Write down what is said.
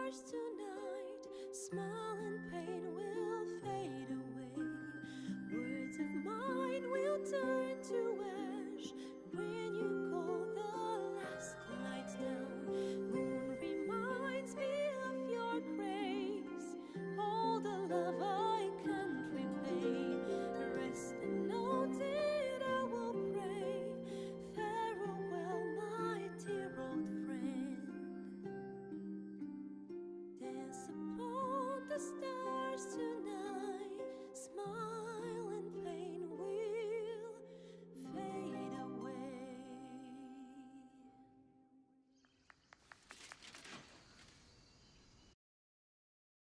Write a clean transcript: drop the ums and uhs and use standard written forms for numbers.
stars tonight. Smile and pain will fade away. Words of mine will turn to ash when you call the last lights down. Moon reminds me of your grace, all the love I can't repay. Rest and know that I will pray. Farewell, my dear old friend. Dance upon the stars tonight.